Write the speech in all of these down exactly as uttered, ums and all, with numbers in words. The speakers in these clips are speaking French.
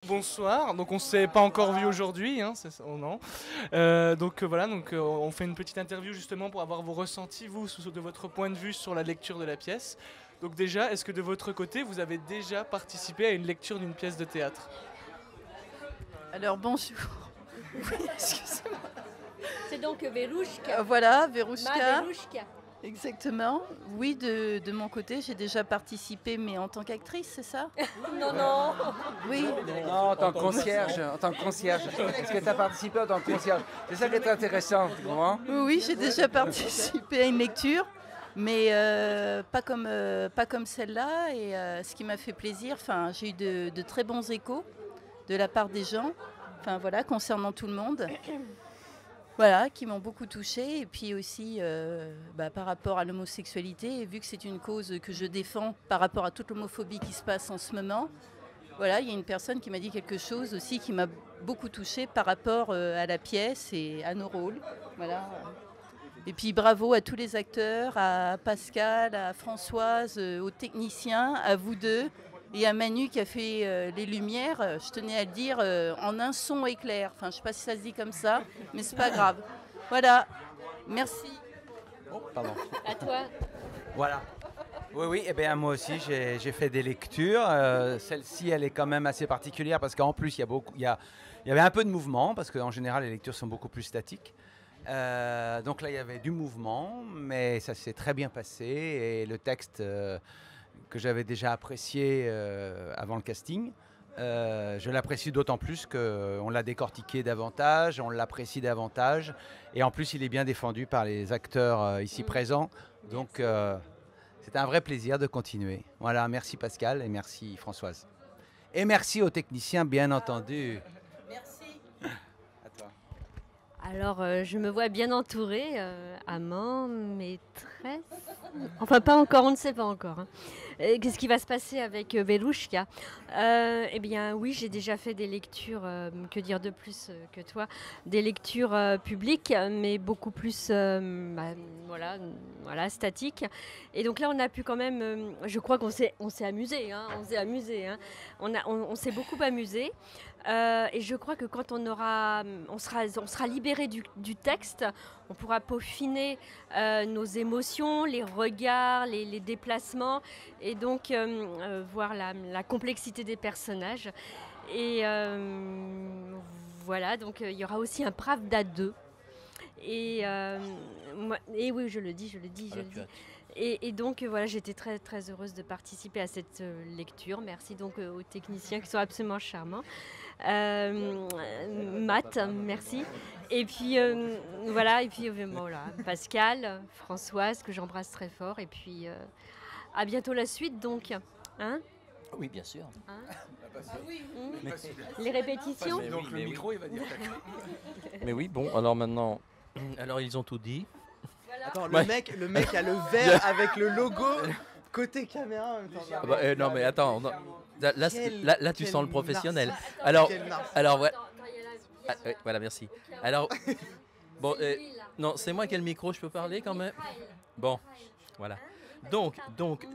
Bonsoir, donc on ne s'est pas encore vu aujourd'hui, hein, c'est ça, oh non. Euh, donc euh, voilà, donc euh, on fait une petite interview justement pour avoir vos ressentis, vous, de votre point de vue sur la lecture de la pièce. Donc déjà, est-ce que de votre côté, vous avez déjà participé à une lecture d'une pièce de théâtre? Alors bonjour. Oui, excusez-moi. C'est donc Verouchka. Euh, voilà, Ma Verouchka. Verouchka. Exactement. Oui, de, de mon côté, j'ai déjà participé, mais en tant qu'actrice, c'est ça? Non, non. Oui. Non, en tant que concierge. En tant que concierge. Est-ce que tu as participé en tant que concierge? C'est ça qui est intéressant, tu comprends? Oui, oui, j'ai déjà participé à une lecture, mais euh, pas comme, euh, pas comme celle-là. Et euh, ce qui m'a fait plaisir, enfin, j'ai eu de, de très bons échos de la part des gens, enfin voilà, concernant tout le monde. Voilà, qui m'ont beaucoup touchée. Et puis aussi euh, bah, par rapport à l'homosexualité, vu que c'est une cause que je défends par rapport à toute l'homophobie qui se passe en ce moment, voilà, il y a une personne qui m'a dit quelque chose aussi qui m'a beaucoup touchée par rapport euh, à la pièce et à nos rôles. Voilà. Et puis bravo à tous les acteurs, à Pascal, à Françoise, euh, aux techniciens, à vous deux. Et à Manu qui a fait euh, les lumières, euh, je tenais à le dire, euh, en un son éclair. Enfin, je ne sais pas si ça se dit comme ça, mais c'est pas grave. Voilà, merci. Oh, pardon. À toi. Voilà. Oui, oui, eh bien, moi aussi, j'ai j'ai fait des lectures. Euh, Celle-ci, elle est quand même assez particulière parce qu'en plus, il y, a beaucoup, il, y a, il y avait un peu de mouvement parce qu'en général, les lectures sont beaucoup plus statiques. Euh, donc là, il y avait du mouvement, mais ça s'est très bien passé et le texte... Euh, que j'avais déjà apprécié euh, avant le casting. Euh, je l'apprécie d'autant plus qu'on l'a décortiqué davantage, on l'apprécie davantage, et en plus il est bien défendu par les acteurs euh, ici présents. Donc euh, c'est un vrai plaisir de continuer. Voilà, merci Pascal et merci Françoise. Et merci aux techniciens, bien entendu. Merci. À toi. Alors, euh, je me vois bien entourée, euh, amant, maîtresse. Enfin, pas encore, on ne sait pas encore. Hein. Euh, Qu'est-ce qui va se passer avec euh, Verouchka? Euh, Eh bien, oui, j'ai déjà fait des lectures, euh, que dire de plus euh, que toi, des lectures euh, publiques, mais beaucoup plus, euh, bah, voilà, voilà, statiques. Et donc là, on a pu quand même, euh, je crois qu'on s'est, on s'est amusé, hein, on s'est amusé, hein. On a, on, on s'est beaucoup amusé. Euh, et je crois que quand on aura, on sera, on sera libéré du, du texte, on pourra peaufiner euh, nos émotions, les regards, les, les déplacements, et donc euh, euh, voir la, la complexité des personnages. Et euh, voilà, donc euh, il y aura aussi un Pravda deux. Et, euh, moi, et oui, je le dis, je le dis, je le dis. Et, et donc euh, voilà, j'étais très très heureuse de participer à cette euh, lecture. Merci donc euh, aux techniciens qui sont absolument charmants. Euh, Matt, merci. Et puis euh, voilà, et puis euh, voilà, Pascal, Françoise que j'embrasse très fort. Et puis euh, à bientôt la suite donc. Hein? Oui, bien sûr. Hein? Ah oui. Mmh. Les répétitions. Mais Donc oui, le mais micro, oui. il va dire Mais oui, bon, alors maintenant, alors ils ont tout dit. Voilà. Attends, le Ouais. mec, le mec a le verre avec le logo côté caméra en même temps. Ah bah, euh, non mais attends, on a- là, là, Quel- là, là, tu quel sens le professionnel. narcissique. Alors, Quel narcissique. alors ouais. Attends, attends, il y a la- Ah, ouais, voilà, merci. Alors, bon, euh, non, c'est moi qui ai le micro, je peux parler quand même. Bon, voilà. Donc, donc,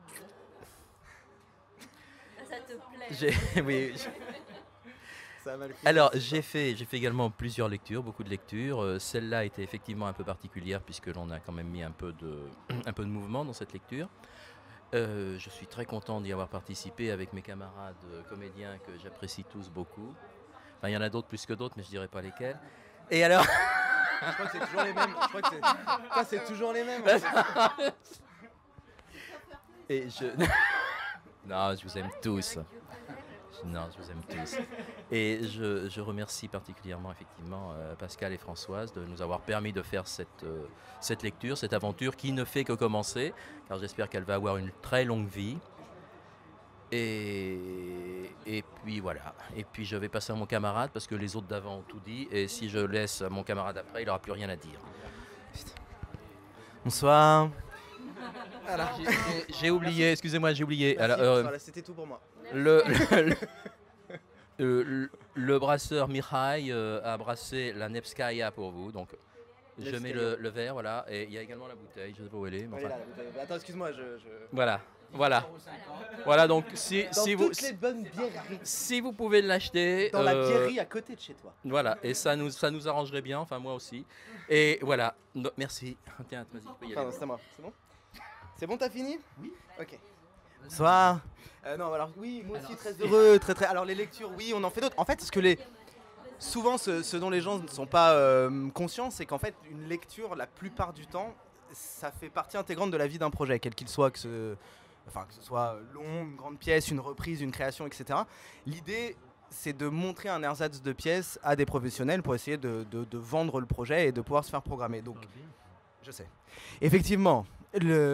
Ça te plaît. j'ai, oui. je- Ça a mal fait. Alors, j'ai fait, j'ai fait également plusieurs lectures, beaucoup de lectures. Euh, Celle-là était effectivement un peu particulière puisque l'on a quand même mis un peu de, un peu de mouvement dans cette lecture. Euh, je suis très content d'y avoir participé avec mes camarades euh, comédiens que j'apprécie tous beaucoup. Enfin, il y en a d'autres plus que d'autres, mais je dirais pas lesquels. Et alors, Je crois que c'est toujours les mêmes. Je crois que c'est. Ça, c'est toujours les mêmes. et je, non, je vous aime tous. Non, je vous aime tous. Et je, je remercie particulièrement effectivement euh, Pascal et Françoise de nous avoir permis de faire cette, euh, cette lecture, cette aventure qui ne fait que commencer, car j'espère qu'elle va avoir une très longue vie. Et, et puis voilà. Et puis je vais passer à mon camarade parce que les autres d'avant ont tout dit. Et si je laisse mon camarade après, il n'aura plus rien à dire. Bonsoir. Voilà. J'ai- j'ai- J'ai oublié, excusez-moi, j'ai oublié. Merci, Alors, euh, voilà, c'était tout pour moi. le, le, le- euh, le- le brasseur Mihai euh, a brassé la Nevskaya pour vous. Donc je Nevskaya. mets le, le verre, voilà. Et il y a également la bouteille, je sais pas où elle est. mais Elle est enfin, là, vous avez- Attends, excuse-moi, je. je- voilà. Voilà. Voilà, donc si, Dans si, vous, toutes les bonnes bièreries. si vous pouvez l'acheter... Dans la euh, bièrerie à côté de chez toi. Voilà, et ça nous, ça nous arrangerait bien, enfin moi aussi. Et voilà, No- merci. Tiens, vas-y, tu peux y aller. Pardon, c'est à moi. C'est bon C'est bon, t'as fini? Oui. Ok. Bonsoir. Euh, non, alors oui, moi aussi très heureux, très très. Alors les lectures, oui, on en fait d'autres. En fait, ce que les souvent ce, ce dont les gens ne sont pas euh, conscients, c'est qu'en fait une lecture, la plupart du temps, ça fait partie intégrante de la vie d'un projet, quel qu'il soit, que ce, enfin que ce soit long, une grande pièce, une reprise, une création, et cetera. L'idée, c'est de montrer un ersatz de pièces à des professionnels pour essayer de, de- de vendre le projet et de pouvoir se faire programmer. Donc, je sais. Effectivement, le,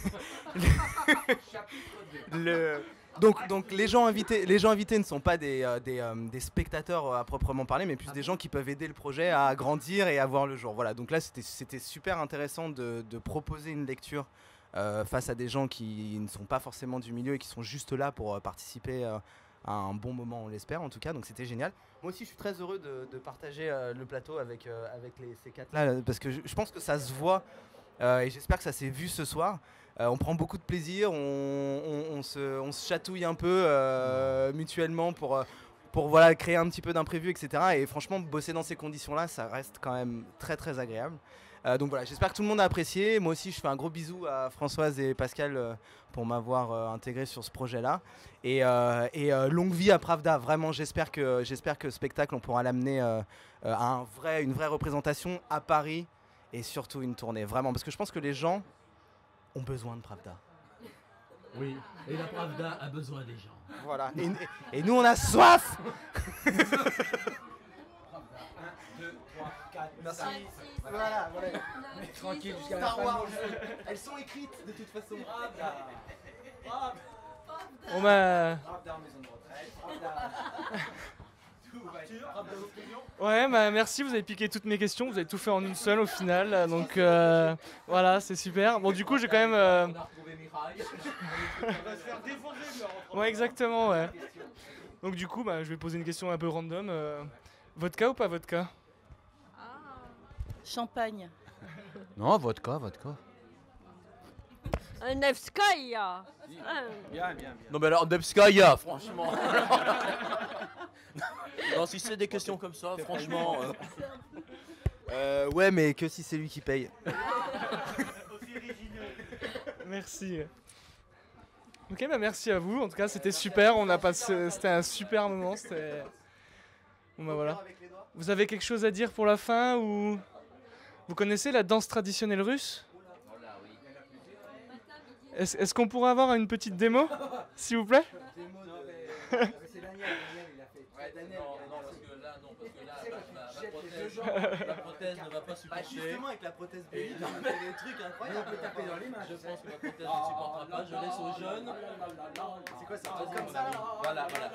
le- le- donc, donc les gens invités, les gens invités ne sont pas des, euh, des, euh, des spectateurs à proprement parler, mais plus des gens qui peuvent aider le projet à grandir et à voir le jour. Voilà. Donc là, c'était c'était super intéressant de, de proposer une lecture euh, face à des gens qui ne sont pas forcément du milieu et qui sont juste là pour euh, participer euh, à un bon moment, on l'espère en tout cas. Donc c'était génial. Moi aussi, je suis très heureux de, de partager euh, le plateau avec, euh, avec les, ces quatre-là, parce que je, je pense que ça se voit euh, et j'espère que ça s'est vu ce soir. Euh, on prend beaucoup de plaisir, on, on- on se, on se chatouille un peu euh, mutuellement pour, euh, pour voilà, créer un petit peu d'imprévu, et cetera. Et franchement, bosser dans ces conditions-là, ça reste quand même très très agréable. Euh, donc voilà, j'espère que tout le monde a apprécié. Moi aussi, je fais un gros bisou à Françoise et Pascal euh, pour m'avoir euh, intégré sur ce projet-là. Et, euh, et euh, longue vie à Pravda. Vraiment, j'espère que, j'espère que ce spectacle, on pourra l'amener euh, euh, à un vrai, une vraie représentation à Paris et surtout une tournée. Vraiment, parce que je pense que les gens ont besoin de Pravda. Oui, et la Pravda a besoin des gens. Voilà. Et, et- et nous, on a soif. Merci. Voilà, voilà. Mais tranquille jusqu'à la fin. Elles sont écrites de toute façon. On m'a... Ouais, bah merci, vous avez piqué toutes mes questions, vous avez tout fait en une seule au final, donc euh, voilà, c'est super. Bon, du coup, j'ai quand même... euh, Ouais, exactement, ouais. Donc du coup, bah, je vais poser une question un peu random. euh, Vodka ou pas vodka? Champagne. Non, vodka, vodka. Un Nevskaya. Bien, bien, bien. Non mais alors Nebskaya, franchement. Non, si c'est des questions comme ça, franchement... euh, Euh, ouais, mais que si c'est lui qui paye. Merci. Ok, bah merci à vous. En tout cas, c'était super. On a passé, c'était un super moment. C'était. Bon bah voilà. Vous avez quelque chose à dire pour la fin ou vous connaissez la danse traditionnelle russe? Est-ce, est-ce qu'on pourrait avoir une petite démo, s'il vous plaît? La prothèse ne va pas supporter. Justement, avec la prothèse B, on fait des trucs incroyables. On peut taper dans les mains. Je pense que ma prothèse ne supportera pas, je laisse aux jeunes. C'est quoi ça? Vas-y, Comme mon ça ami. Voilà, voilà.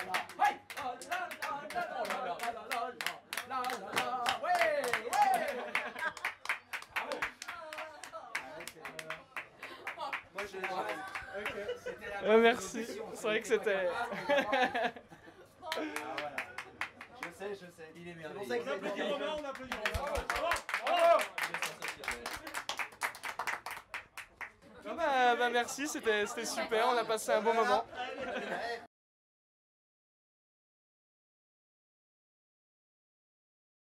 Moi, je. Ouais, merci. C'est vrai que c'était. Je sais, je sais. Il est merveilleux. On applaudit Romain, on applaudit Non, bah, bah merci, c'était, c'était super. On a passé un bon moment.